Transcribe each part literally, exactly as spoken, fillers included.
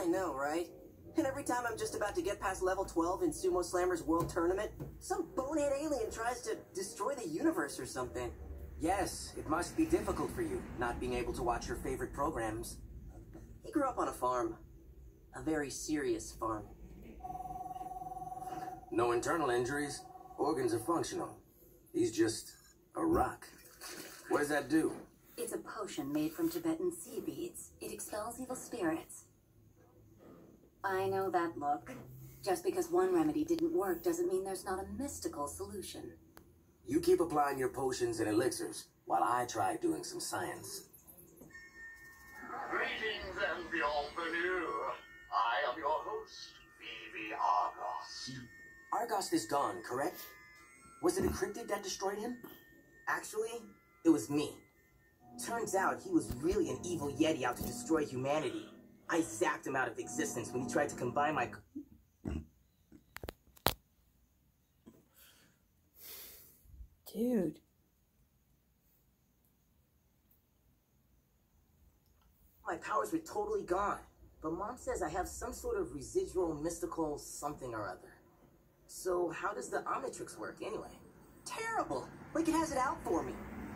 I know, right? And every time I'm just about to get past level twelve in Sumo Slammer's World Tournament, some bonehead alien tries to destroy the universe or something. Yes, it must be difficult for you, not being able to watch your favorite programs. He grew up on a farm. A very serious farm. No internal injuries. Organs are functional. He's just a rock. What does that do? It's a potion made from Tibetan sea beads. It expels evil spirits. I know that look. Just because one remedy didn't work doesn't mean there's not a mystical solution. You keep applying your potions and elixirs, while I try doing some science. Greetings and bienvenue. I am your host, Phoebe Argos. Argos is gone, correct? Was it a cryptid that destroyed him? Actually, it was me. Turns out he was really an evil Yeti out to destroy humanity. I zapped him out of existence when he tried to combine my... Dude. My powers were totally gone. But Mom says I have some sort of residual mystical something or other. So how does the Omnitrix work anyway? Terrible! Like it has it out for me.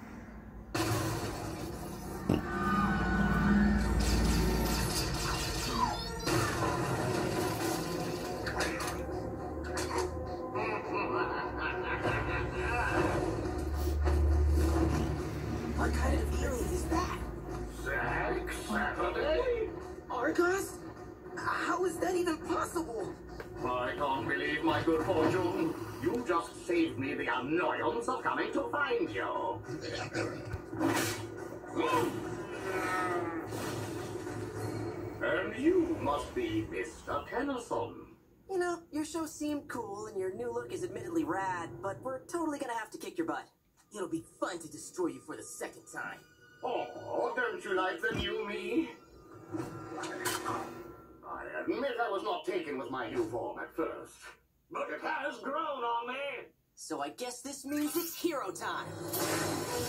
What kind of alien is that? Zack Saturday? Argos? How is that even possible? I can't believe my good fortune. You just saved me the annoyance of coming to find you. And you must be Mister Tennyson. You know, your show seemed cool and your new look is admittedly rad, but we're totally gonna have to kick your butt. It'll be fun to destroy you for the second time. Oh, don't you like the new me? I admit I was not taken with my new form at first, but it has grown on me. So I guess this means it's hero time.